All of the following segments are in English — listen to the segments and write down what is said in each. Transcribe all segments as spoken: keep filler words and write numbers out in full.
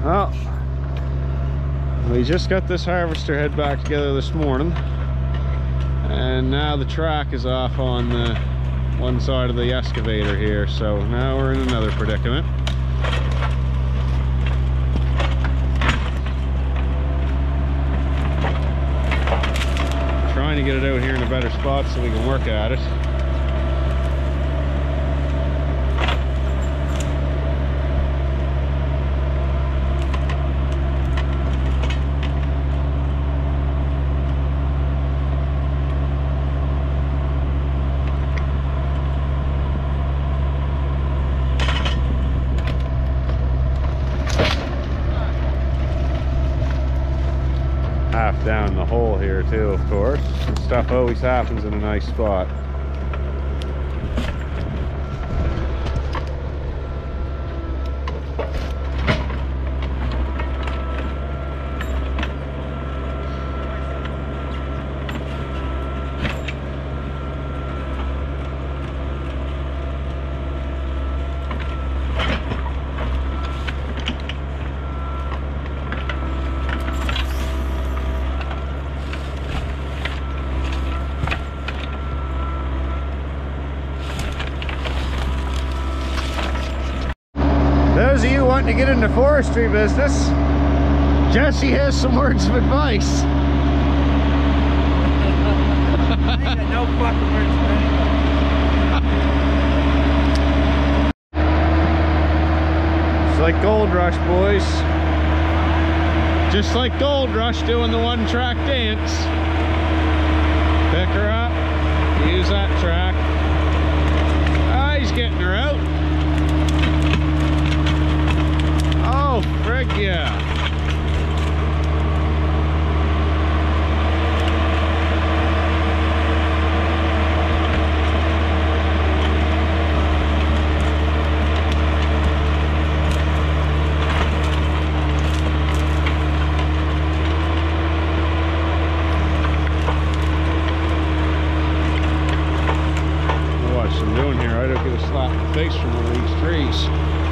Well, we just got this harvester head back together this morning, and now the track is off on the one side of the excavator here, so now we're in another predicament. Trying to get it out here in a better spot so we can work at it. Half down the hole here too, of course. And stuff always happens in a nice spot. Those of you wanting to get into forestry business, Jesse has some words of advice. I ain't got no fucking words for anybody. It's like Gold Rush, boys. Just like Gold Rush doing the one track dance. Pick her up, use that track. Ah, he's getting her out. Oh, frig yeah. Watch what I'm doing here. I don't get a slap in the face from one of these trees.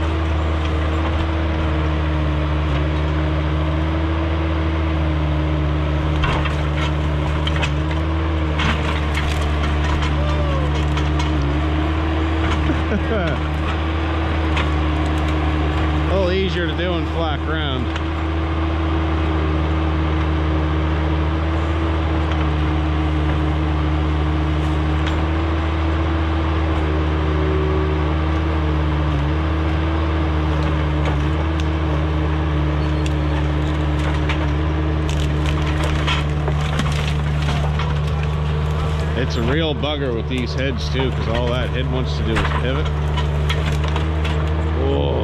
A little easier to do in flat ground. It's a real bugger with these heads too, because all that head wants to do is pivot. Whoa.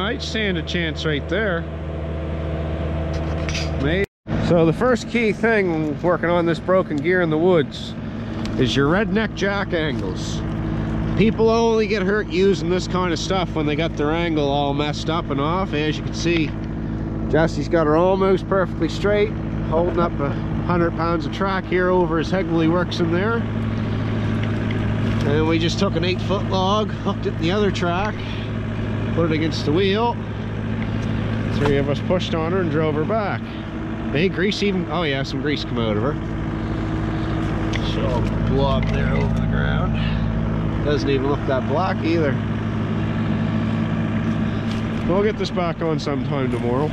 I'd stand a chance right there. Maybe. So the first key thing when working on this broken gear in the woods is your redneck jack angles. People only get hurt using this kind of stuff when they got their angle all messed up and off. As you can see, Jesse's got her almost perfectly straight, holding up a hundred pounds of track here over his head while he works in there. And we just took an eight foot log, hooked it in the other track, put it against the wheel. Three of us pushed on her and drove her back. Hey, grease even, oh yeah, some grease come out of her. So blob there over the ground. Doesn't even look that black either. We'll get this back on sometime tomorrow.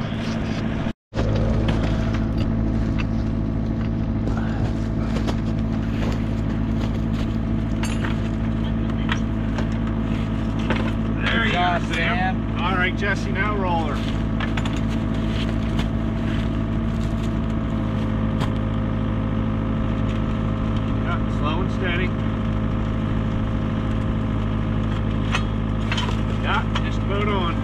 There you go, Sam. All right, Jesse, now roll her. Yeah, slow and steady. Yeah, just about on.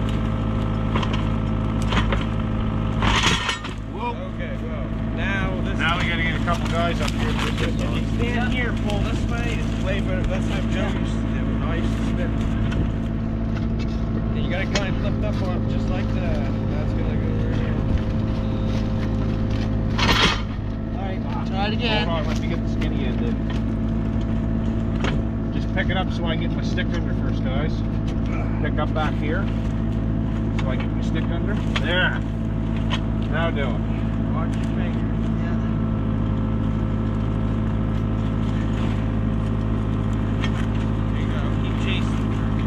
Whoa. Okay, well, now this. Now we gotta get a couple guys up here to put this on. Stand here, pull this way. It's way better. That's how Joe used to do it. I used to spin. And you gotta kind of lift up on it just like that. That's gonna go right here. Alright, try it again. Hold on, let me get the skinny end in. Just pick it up so I can get my stick under first, guys. Pick up back here so I get my stick under. There. Now do it. Watch your fingers. Yeah. There you go. Keep chasing.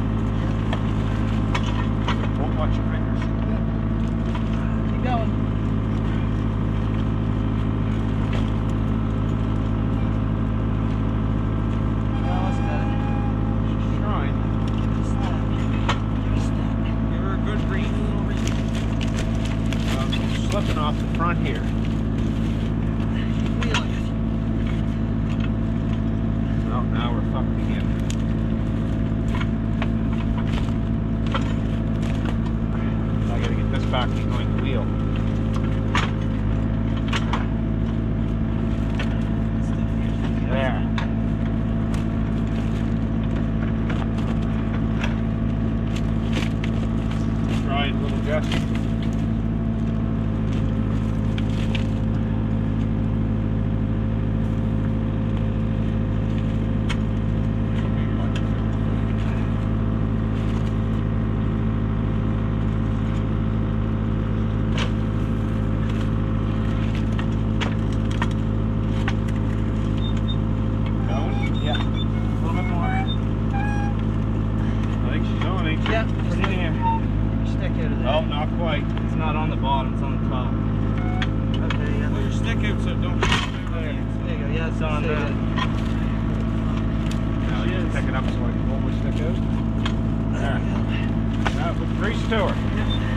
Don't watch your fingers. Keep going. Slipping off the front here. Oh, now we're fucked again. I gotta get this back behind the wheel. There. Try it, little Jesse. Oh, not quite. It's not on the bottom, it's on the top. Okay, yeah. Pull your stick out so it don't move there. There you go, yeah, it's on there. Now you pick it up so I can pull my stick out. There. Now put grease to her.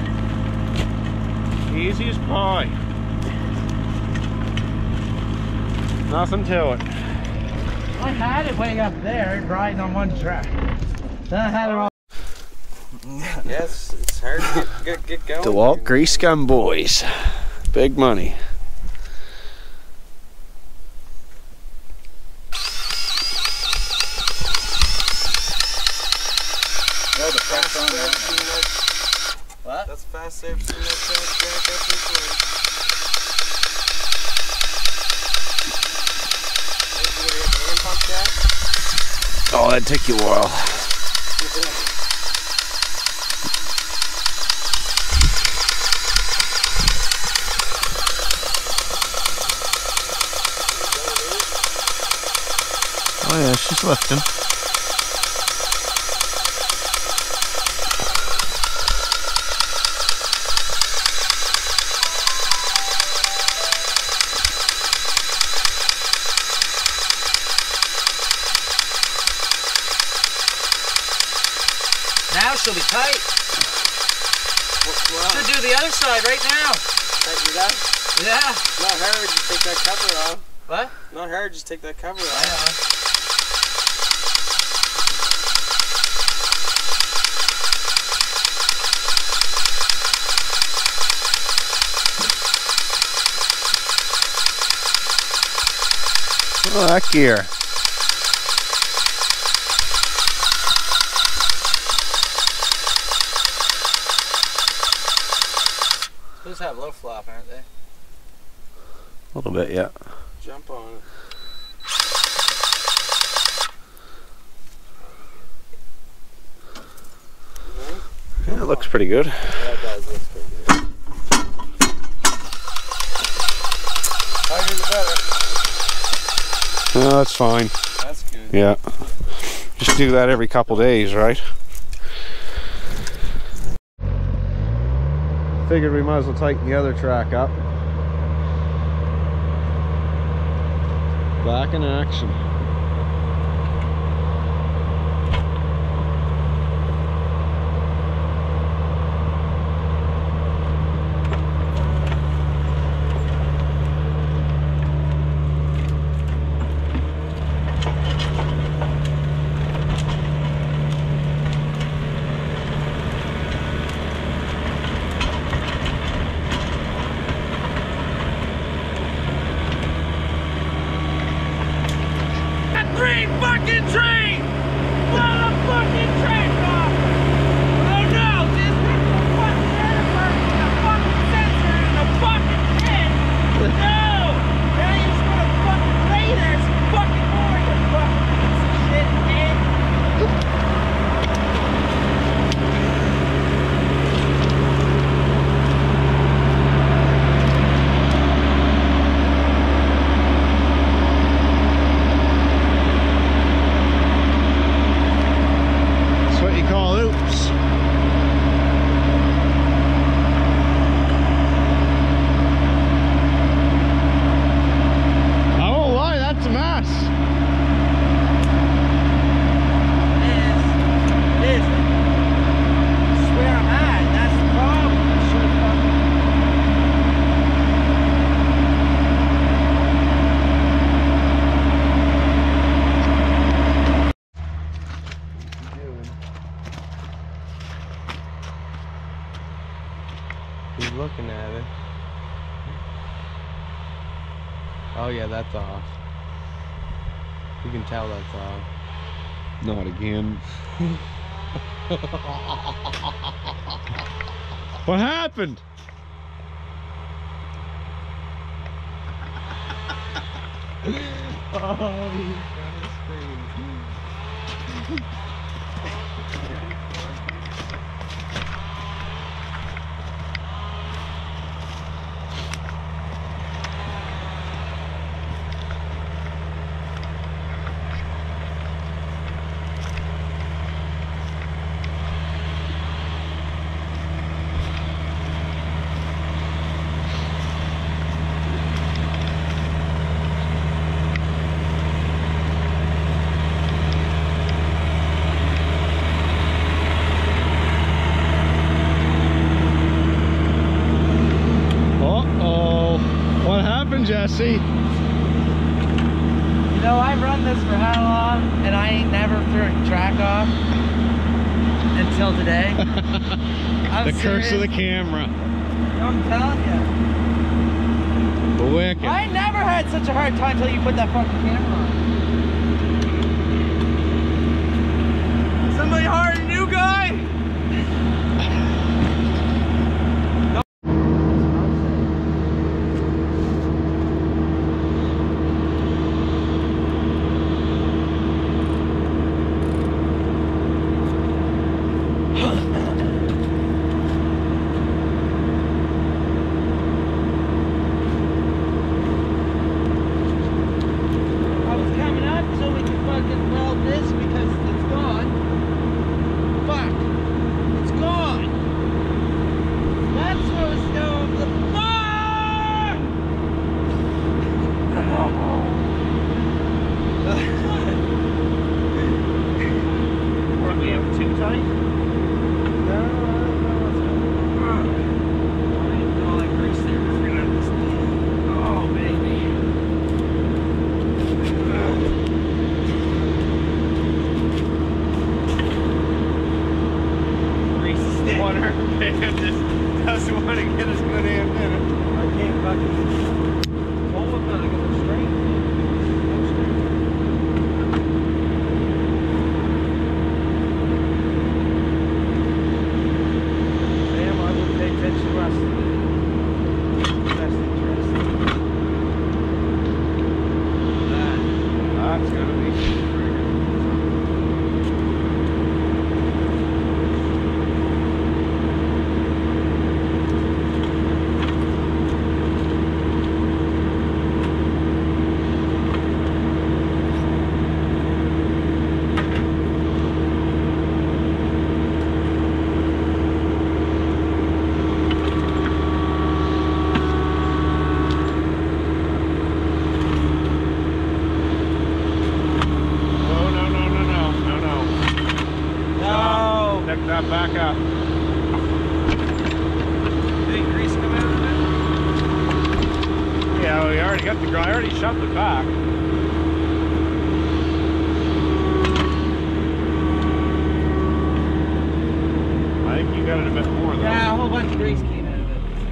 Yeah. Easy as pie. Nothing to it. I had it way up there, riding on one track. Then I had it on. Yes, it's hard to get, get, get going. DeWalt Grease Gun Boys. Big money. No, the fast on that. What? That's fast service in that track, jack up this way. Oh, that'd take you a while. Oh yeah, she's lifting. Now she'll be tight. Wow. Should do the other side right now. Tighten it up? Yeah. Not hard, just take that cover off. What? Not hard, just take that cover off. I know. Oh, that gear. Those have low flop, aren't they? A little bit, yeah. Jump on it. Yeah, it looks pretty good. Yeah, it does. Looks pretty good. Harder the better. No, that's fine. That's good. Yeah. Just do that every couple days, right? Figured we might as well tighten the other track up. Back in action. Green fucking train! Blow the fucking train off! Oh no! Just put the fucking header in the fucking sensor in the fucking pin! No! Now you just wanna fucking lay there some fucking more, you fucking piece of shit, man! He's looking at it. Oh yeah, that's off. You can tell that's off. Not again. What happened? Oh, he's gonna scream. Jesse. You know, I've run this for how long, and I ain't never threw a track off until today. The curse of the camera. I'm telling you. Wicked. I never had such a hard time until you put that fucking camera on. Somebody hard, a new guy? up. Did grease come out of it? Yeah, we already got the. I already shoved it back. I think you got it a bit more though. Yeah, a whole bunch of grease came out of it.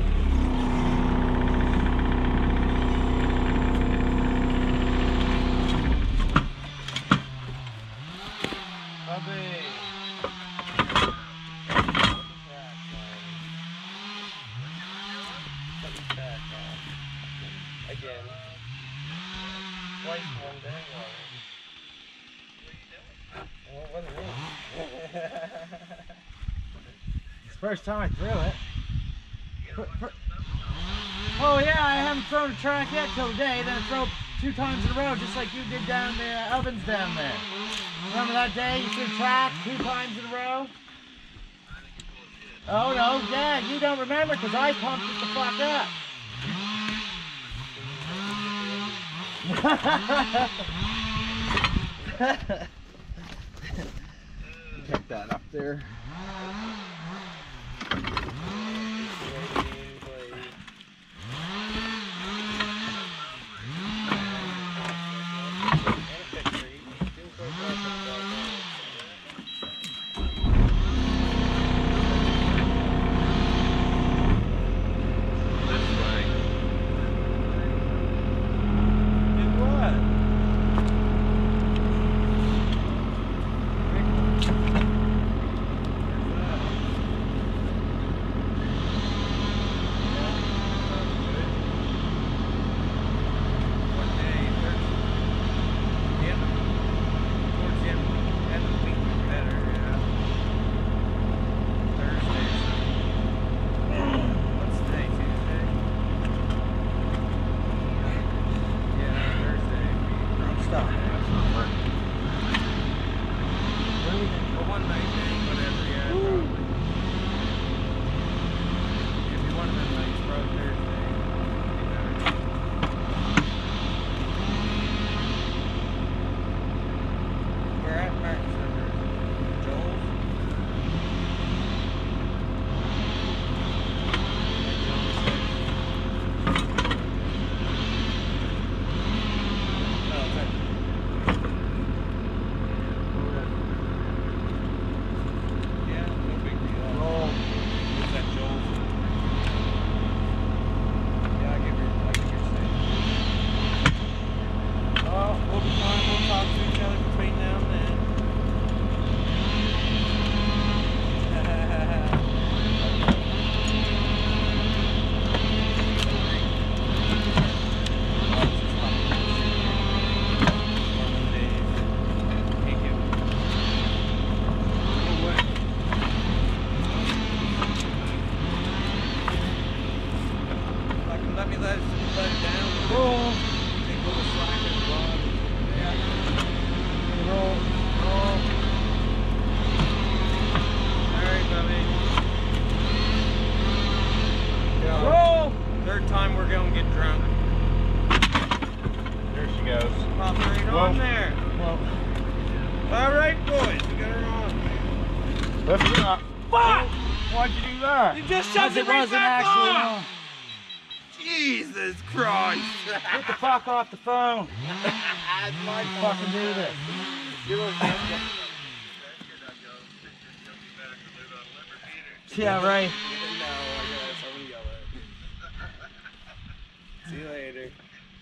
Again. Twice one day already. Well, what it is. It's the first time I threw it. For, for, oh yeah, I haven't thrown a track yet till today. Then I throw two times in a row, just like you did down the uh, ovens down there. Remember that day you threw track two times in a row? Oh no, yeah, you don't remember because I pumped it the fuck up. Check that up there. Lift it up. Fuck! Why'd you do that? You just shoved it wasn't actually on. Jesus Christ! Get the fuck off the phone. That's my fucking do this. Yeah, right. No, I guess I'm gonna yell at. See you later. Okay,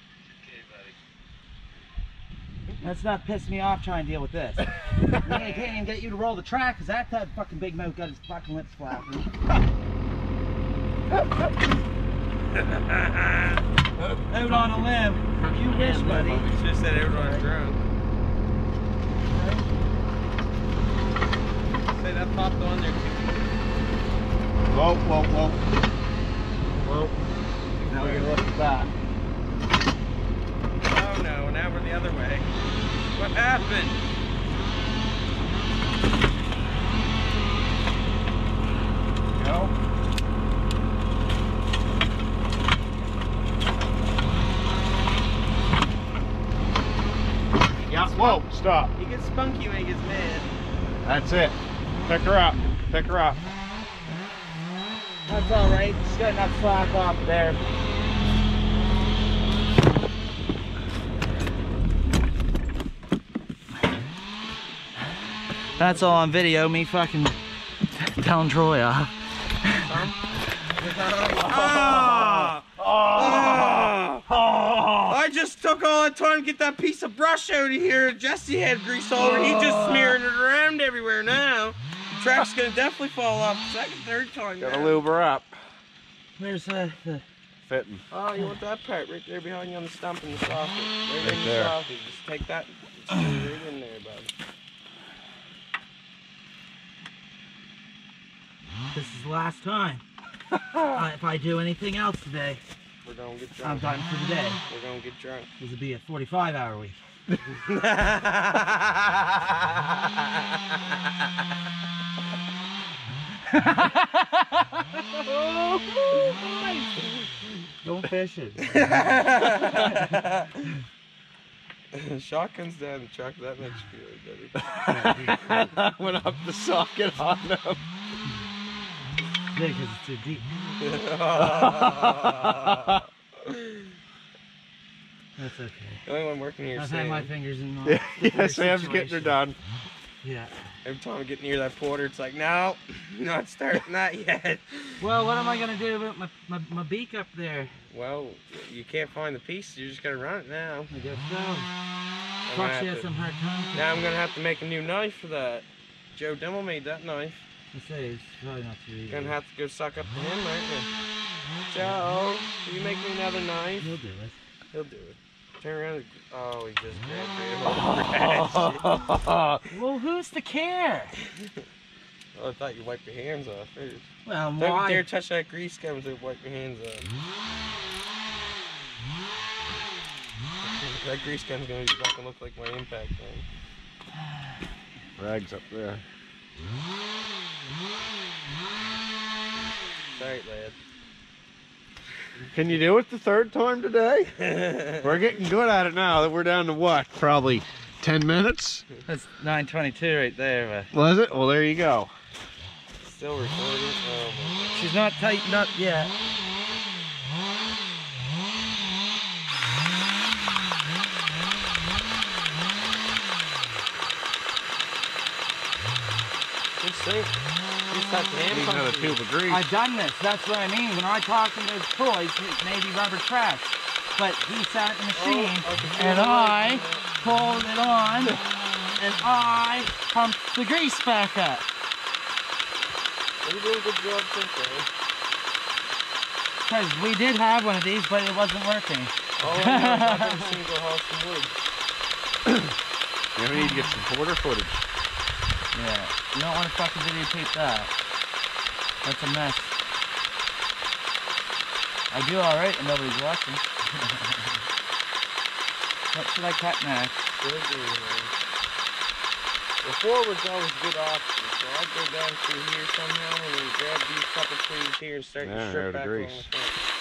buddy. Let's not piss me off trying to deal with this. I can't even get you to roll the track because that, that fucking big mouth got his fucking lips flapping. Out on a limb. You wish, buddy. You just said everyone's drunk. Say that popped on there too. Whoa, whoa, whoa. Whoa. Now we're gonna look at that. Oh no, now we're the other way. What happened? Go. Yeah, whoa, stop. He gets spunky when he gets mad. That's it. Pick her up. Pick her up. That's all right. Just got enough slack off there. That's all on video. Me fucking telling Troy off. Ah! Oh! I just took all that time to get that piece of brush out of here. Jesse had grease all over. He just smeared it around everywhere now. The track's gonna definitely fall off the second, third time. Gotta now. lube her up. Where's uh, the... Fitting. Oh, you want that part right there behind you on the stump in the socket. Right, Right in there. the socket. Just take that. Screw right in there, bud. This is the last time. uh, if I do anything else today, We're gonna get I'm drunk. done for the day. We're gonna get drunk. This will be a forty-five hour week. Don't fish it. Shotguns down the truck, that makes you feel better. Went up the socket on them. Yeah, because it's too deep. That's okay. The only one working here is I've had Sam. my fingers in all Yeah, yeah, different Sam's getting her situations. done. Yeah. Every time I get near that porter, it's like, no, not starting that yet. Well, what am I gonna do about my, my, my beak up there? Well, you can't find the piece, you just gotta run it now. I guess so. I'm gonna Foxy have has to- some hard time. Now I'm gonna have to make a new knife for that. Joe Dimmel made that knife. I say it's probably not too easy. Gonna have to go suck up to him, aren't you? Joe, will you make me another knife? He'll do it. He'll do it. Turn around. And, oh, he just grabbed it. Well, who's to care? Oh, I thought you wiped your hands off first. Well, Don't why? dare touch that grease gun until you wipe your hands off. That grease gun's gonna be fucking look like my impact gun. Rags up there. Sorry, lad. Can you do it the third time today? We're getting good at it now that we're down to what? Probably ten minutes? That's nine twenty-two right there. Was it? Well, there you go. Still recording. Oh my god. She's not tightened up yet. Just think. Just have to hand Need pump another it. tube of grease. I've done this. That's what I mean. When I talk about toys, it may be rubber tracks. But he sat in the machine, Oh, I can feel and the I light. pulled it on, and I pumped the grease back up. You're doing a good job thinking. Because we did have one of these, but it wasn't working. All I know is I've never seen you go haul some wood. Yeah, we need to get some porter footage. Yeah, you don't want to fucking videotape that. That's a mess. I do alright and nobody's watching. What should I cut next? Good deal, man. The forward's always a good option, so I'd go down through here somehow and then grab these couple trees here and start Yeah, to strip out of back grease. along the front.